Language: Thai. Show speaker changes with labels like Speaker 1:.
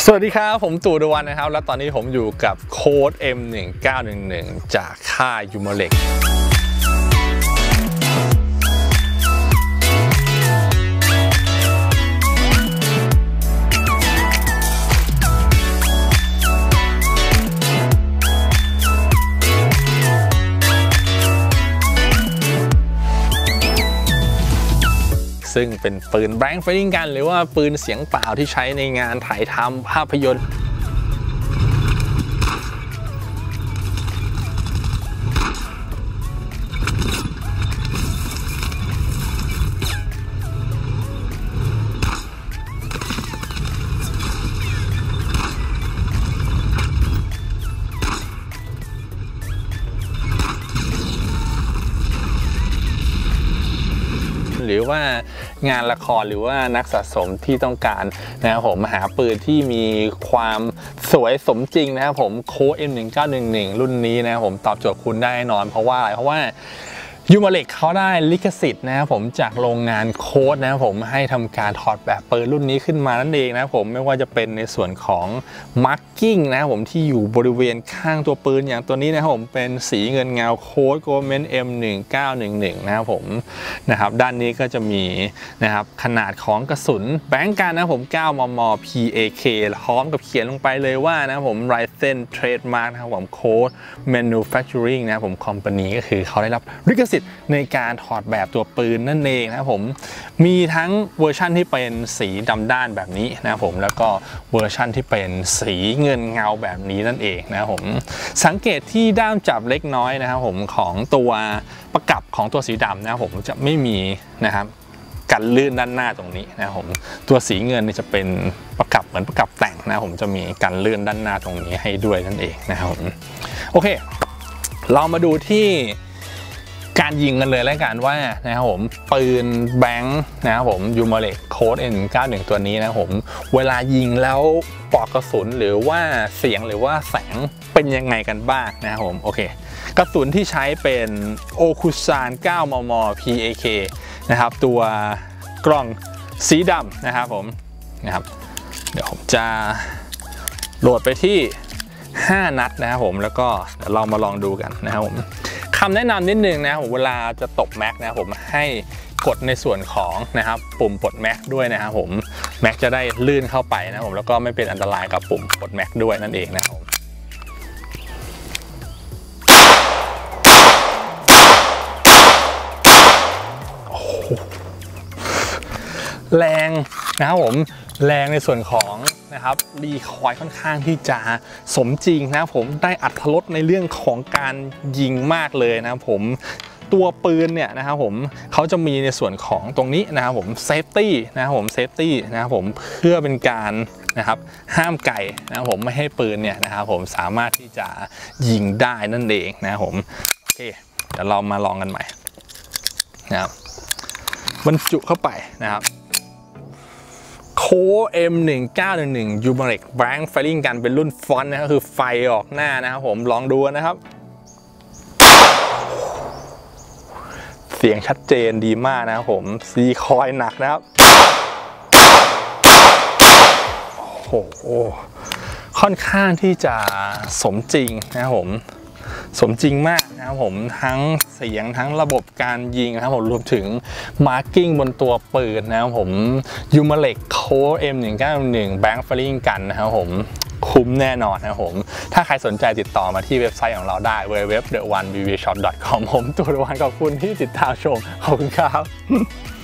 Speaker 1: สวัสดีครับผมตู่ดวันนะครับและตอนนี้ผมอยู่กับโค้ด M1911 จากค่ายยูมาเล็กซึ่งเป็นปืนแบงค์ไฟติ้งกันหรือว่าปืนเสียงเปล่าที่ใช้ในงานถ่ายทำภาพยนตร์หรือว่างานละครหรือว่านักสะสมที่ต้องการนะครับผมหาปืนที่มีความสวยสมจริงนะครับผมโค้ด M1911 รุ่นนี้นะครับผมตอบโจทย์คุณได้แน่นอนเพราะว่าอะไรเพราะว่ายูมาเล็กเขาได้ลิขสิทธิ์นะครับผมจากโรงงานโค้ดนะครับผมให้ทำการถอดแบบปืนรุ่นนี้ขึ้นมานั่นเองนะครับผมไม่ว่าจะเป็นในส่วนของมาร์กิ้งนะครับผมที่อยู่บริเวณข้างตัวปืนอย่างตัวนี้นะครับผมเป็นสีเงินเงาโค้ดโกลเมน M1911 นะครับผมนะครับด้านนี้ก็จะมีนะครับขนาดของกระสุนแบงก์กันนะครับผม9 มม PAK พร้อมกับเขียนลงไปเลยว่านะครับผม Ryzen Trademark นะครับผม Code Manufacturing นะครับผม Company ก็คือเขาได้รับลิขสิทธิ์ในการถอดแบบตัวปืนนั่นเองนะครับผมมีทั้งเวอร์ชั่นที่เป็นสีดำด้านแบบนี้นะครับผมแล้วก็เวอร์ชั่นที่เป็นสีเงินเงาแบบนี้นั่นเองนะครับผมสังเกตที่ด้ามจับเล็กน้อยนะครับผมของตัวประกับของตัวสีดำนะครับผมจะไม่มีนะครับกันลื่นด้านหน้าตรงนี้นะครับผมตัวสีเงินนี่จะเป็นประกับเหมือนประกับแต่งนะผมจะมีกันลื่นด้านหน้าตรงนี้ให้ด้วยนั่นเองนะครับผมโอเคเรามาดูที่การยิงกันเลยแล้วกันว่านะครับผมปืนแบงค์นะครับผมยูมาเล็กโค้ด M91 ตัวนี้นะครับผมเวลายิงแล้วปลอกกระสุนหรือว่าเสียงหรือว่าแสงเป็นยังไงกันบ้างนะครับผมโอเคกระสุนที่ใช้เป็นโอคุซาน9 มม PAK นะครับตัวกล่องสีดำนะครับผมนะครับเดี๋ยวผมจะโหลดไปที่5 นัดนะครับผมแล้วก็เดี๋ยวเรามาลองดูกันนะครับผมคำแนะนำนิดนึงนะผมเวลาจะตบแม็กนะครับผมให้กดในส่วนของนะครับปุ่มปลดแม็กด้วยนะครับผมแม็กจะได้ลื่นเข้าไปนะผมแล้วก็ไม่เป็นอันตรายกับปุ่มปลดแม็กด้วยนั่นเองนะครับแรงนะครับผมแรงในส่วนของนะครับรีคอยค่อนข้างที่จะสมจริงนะผมได้อรรถรสในเรื่องของการยิงมากเลยนะผมตัวปืนเนี่ยนะครับผมเขาจะมีในส่วนของตรงนี้นะครับผมเซฟตี้นะครับผมเซฟตี้นะครับผมเพื่อเป็นการนะครับห้ามไก่นะครับผมไม่ให้ปืนเนี่ยนะครับผมสามารถที่จะยิงได้นั่นเองนะครับผมโอเคเดี๋ยวเรามาลองกันใหม่นะครับบรรจุเข้าไปนะครับโค้ด M1911 ยูมาเล็กแบงค์ไฟติ้งกันเป็นรุ่นฟอนต์นะครับคือไฟออกหน้านะครับผมลองดูนะครับเสียงชัดเจนดีมากนะครับผมซีคอยหนักนะครับโอ้โหค่อนข้างที่จะสมจริงนะครับผมสมจริงมากนะครับผมทั้งเสียงทั้งระบบการยิงนะครับผมรวมถึงมาร์กิ้งบนตัวปืนนะครับผมยูมาเล็กโค้ด M1911 แบงค์ไฟติ้งกันนะครับผมคุ้มแน่นอนนะครับผมถ้าใครสนใจติดต่อมาที่เว็บไซต์ของเราได้ www.theonebvshop.com ผมตู่ The One ขอบคุณที่ติดตามชมขอบคุณครับ